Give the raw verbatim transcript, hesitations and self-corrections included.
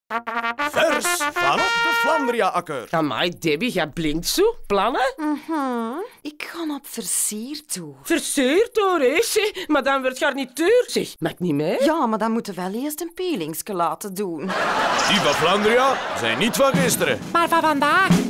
Vers van op de Flandria-akker. Amai, Debbie, jij blinkt zo. Plannen? Mm-hmm. Ik ga op versier toe. Verseerd hoor, hè? Zeg, maar dan wordt garnituur. Zeg, mag ik niet mee? Ja, maar dan moeten we wel eerst een peelingske laten doen. Die van Flandria zijn niet van gisteren. Maar van vandaag.